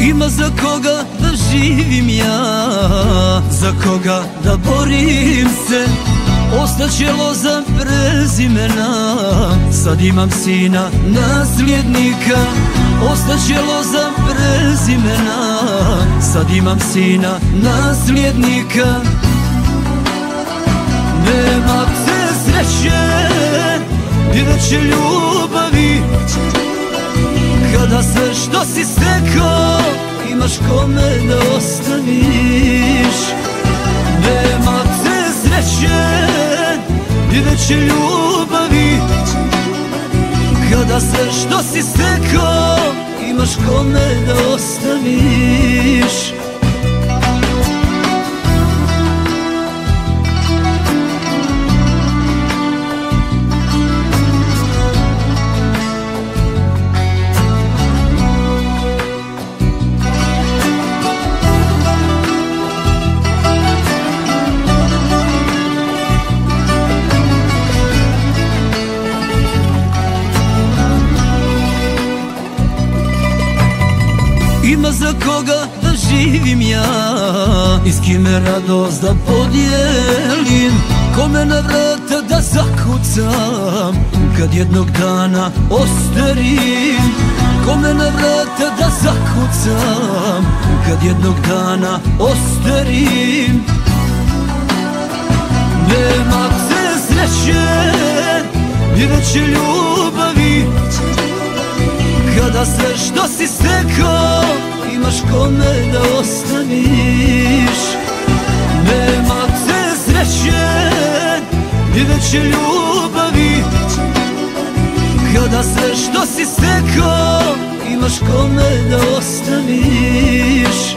Ima za koga da živim ja, za koga da borim se. Ostaće loza prezimena, sad imam sina nasljednika. Ostaće loza prezimena, sad imam sina nasljednika. Nema te sreće i veće ljubavi, kada sve što si stekao imaš kome da ostaviš. Nema te sreće i veće ljubavi, kada sve što si stekao imaš kome da ostaviš. Ima za koga da živim ja i s kime radost da podijelim, kome na vrata da zakucam kad jednog dana ostarim. Kome na vrata da zakucam kad jednog dana ostarim. Nema te sreće i veće ljubavi, kada sve što si stekao imaš kome da ostaviš. Nema te sreće i veće ljubavi, kada sve što si stekao imaš kome da ostaviš.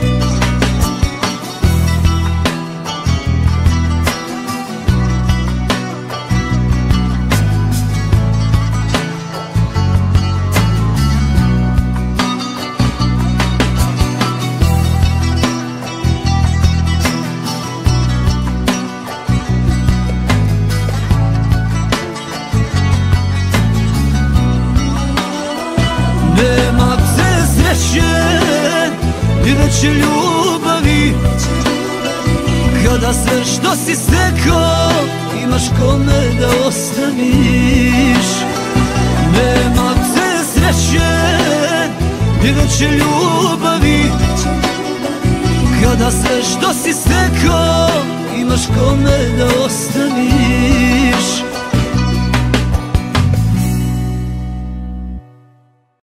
Nema te sreće i veće ljubavi, kada sve što si stekao imaš kome da ostaviš. Nema te sreće i veće ljubavi, kada sve što si stekao imaš kome da ostaviš.